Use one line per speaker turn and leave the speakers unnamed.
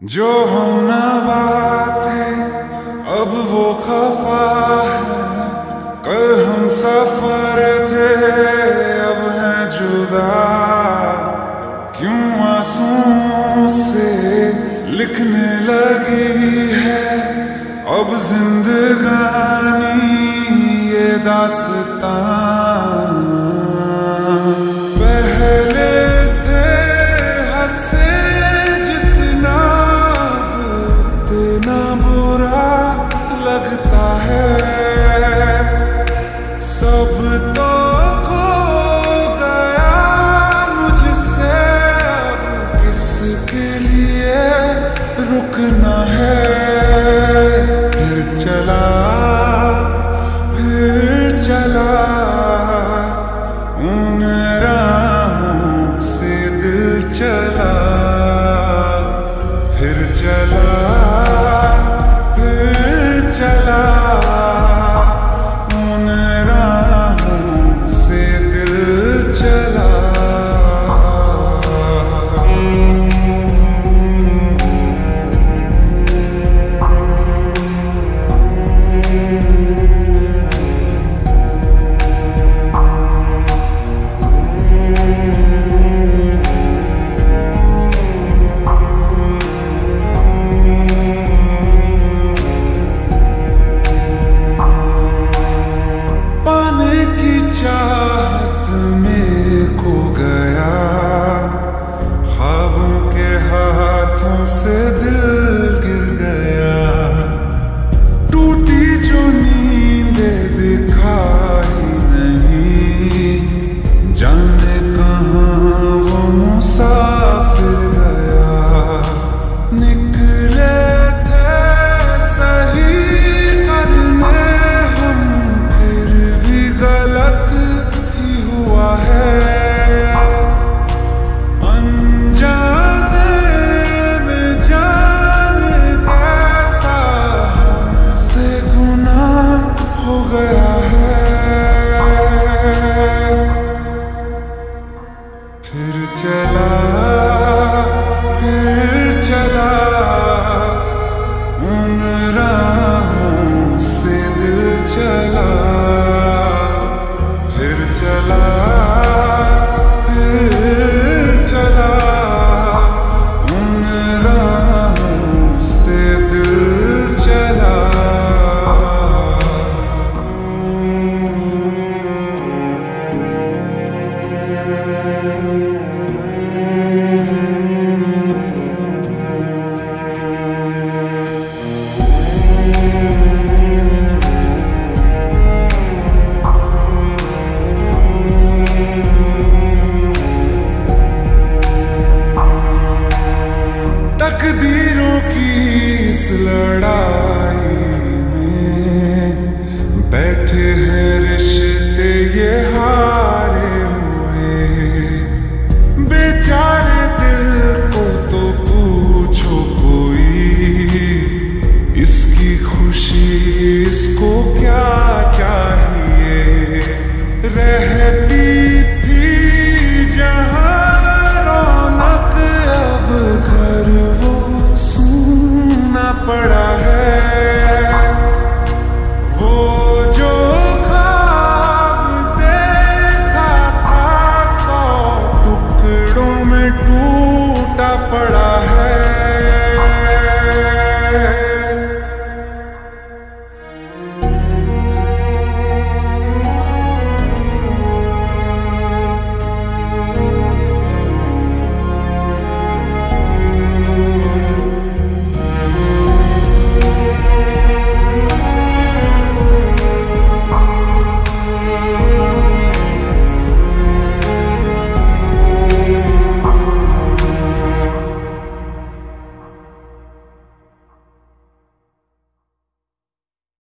जो हम नवा थे अब वो खफा है, कल हम सफर थे अब हैं जुदा। क्यों आंसुओं से लिखने लगी है अब जिंदगानी ये दास्तां। पहले थे हंसे जितना उतना बुरा लगता है, सब तो खो गया मुझसे अब किसके लिए रुकना है। फिर चला उन राहों से दिल चला। फिर चला उन राहों से दिल चला। चाहत में खो गया, ख्वाबों के हाथों से दिल गिर गया। टूटी जो नींदें दिखाई नहीं, जाने कहाँ वो मुसाफिर गया। निकले थे सही करने हम, फिर भी गलत ही हुआ है। अनजाने में जाने कैसा हमसे गुनाह हो गया है। फिर चला